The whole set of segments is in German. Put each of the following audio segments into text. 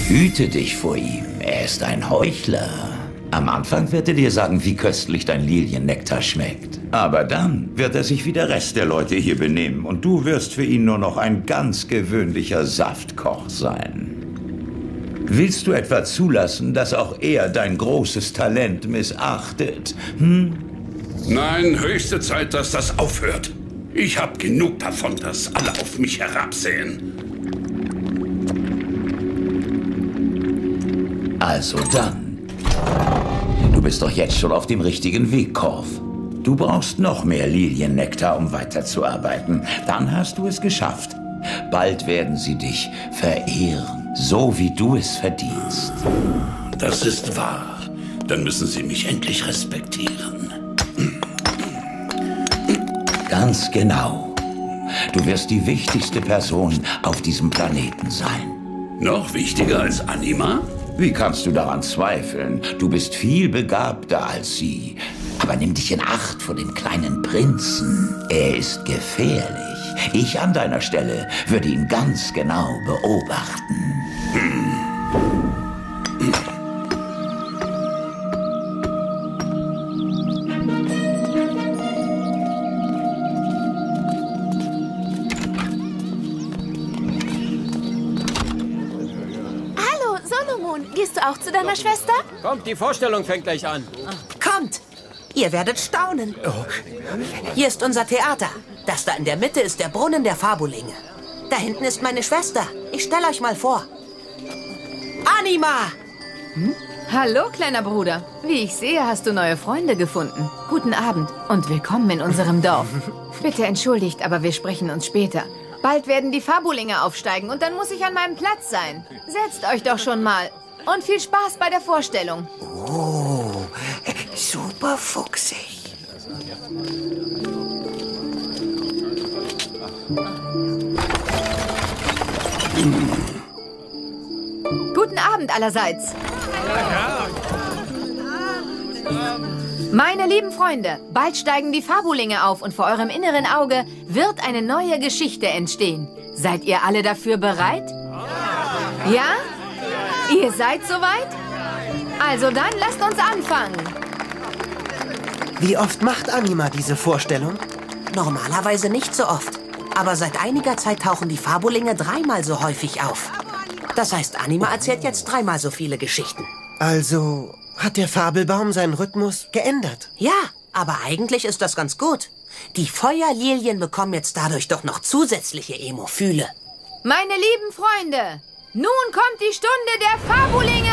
Hüte dich vor ihm. Er ist ein Heuchler. Am Anfang wird er dir sagen, wie köstlich dein Liliennektar schmeckt. Aber dann wird er sich wie der Rest der Leute hier benehmen und du wirst für ihn nur noch ein ganz gewöhnlicher Saftkoch sein. Willst du etwa zulassen, dass auch er dein großes Talent missachtet? Nein, höchste Zeit, dass das aufhört. Ich hab genug davon, dass alle auf mich herabsehen. Also dann. Du bist doch jetzt schon auf dem richtigen Weg, Korf. Du brauchst noch mehr Liliennektar, um weiterzuarbeiten. Dann hast du es geschafft. Bald werden sie dich verehren, so wie du es verdienst. Das ist wahr. Dann müssen sie mich endlich respektieren. Ganz genau. Du wirst die wichtigste Person auf diesem Planeten sein. Noch wichtiger als Anima? Wie kannst du daran zweifeln? Du bist viel begabter als sie. Aber nimm dich in Acht vor dem kleinen Prinzen. Er ist gefährlich. Ich an deiner Stelle würde ihn ganz genau beobachten. Hallo, Solomon. Gehst du auch zu deiner Schwester? Kommt, die Vorstellung fängt gleich an. Kommt! Ihr werdet staunen. Hier ist unser Theater. Das da in der Mitte ist der Brunnen der Fabulinge. Da hinten ist meine Schwester. Ich stelle euch mal vor. Anima! Hallo, kleiner Bruder. Wie ich sehe, hast du neue Freunde gefunden. Guten Abend und willkommen in unserem Dorf. Bitte entschuldigt, aber wir sprechen uns später. Bald werden die Fabulinge aufsteigen und dann muss ich an meinem Platz sein. Setzt euch doch schon mal. Und viel Spaß bei der Vorstellung. Oh, super fuchsig. Guten Abend allerseits. Meine lieben Freunde, bald steigen die Fabulinge auf und vor eurem inneren Auge wird eine neue Geschichte entstehen. Seid ihr alle dafür bereit? Ja? Ihr seid soweit? Also dann lasst uns anfangen. Wie oft macht Anima diese Vorstellung? Normalerweise nicht so oft. Aber seit einiger Zeit tauchen die Fabulinge 3-mal so häufig auf. Das heißt, Anima erzählt jetzt 3-mal so viele Geschichten. Also hat der Fabelbaum seinen Rhythmus geändert? Ja, aber eigentlich ist das ganz gut. Die Feuerlilien bekommen jetzt dadurch doch noch zusätzliche Emophyle. Meine lieben Freunde, nun kommt die Stunde der Fabulinge.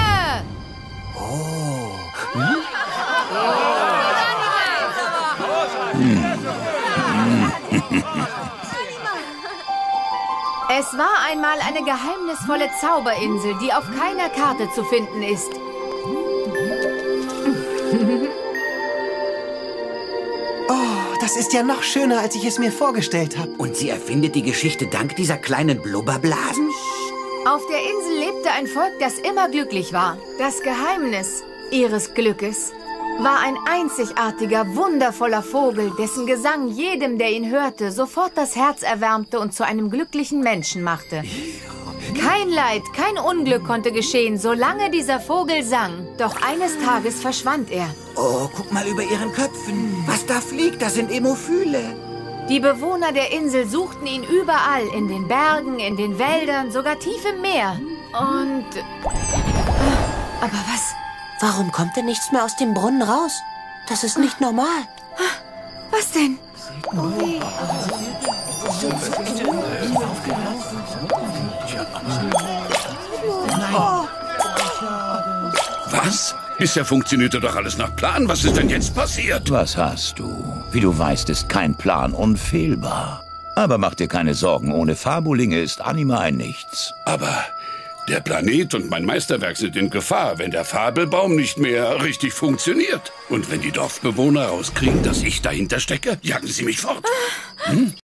Es war einmal eine geheimnisvolle Zauberinsel, die auf keiner Karte zu finden ist. Oh, das ist ja noch schöner, als ich es mir vorgestellt habe. Und sie erfindet die Geschichte dank dieser kleinen Blubberblasen? Auf der Insel lebte ein Volk, das immer glücklich war. Das Geheimnis ihres Glückes war ein einzigartiger, wundervoller Vogel, dessen Gesang jedem, der ihn hörte, sofort das Herz erwärmte und zu einem glücklichen Menschen machte. Kein Leid, kein Unglück konnte geschehen, solange dieser Vogel sang. Doch eines Tages verschwand er. Oh, guck mal über ihren Köpfen. Was da fliegt, das sind Emophyle. Die Bewohner der Insel suchten ihn überall, in den Bergen, in den Wäldern, sogar tief im Meer. Und... Aber was? Warum kommt denn nichts mehr aus dem Brunnen raus? Das ist nicht normal. Was denn? Was? Bisher funktionierte doch alles nach Plan. Was ist denn jetzt passiert? Was hast du? Wie du weißt, ist kein Plan unfehlbar. Aber mach dir keine Sorgen, ohne Fabulinge ist Anima ein Nichts. Aber der Planet und mein Meisterwerk sind in Gefahr, wenn der Fabelbaum nicht mehr richtig funktioniert. Und wenn die Dorfbewohner rauskriegen, dass ich dahinter stecke, jagen sie mich fort.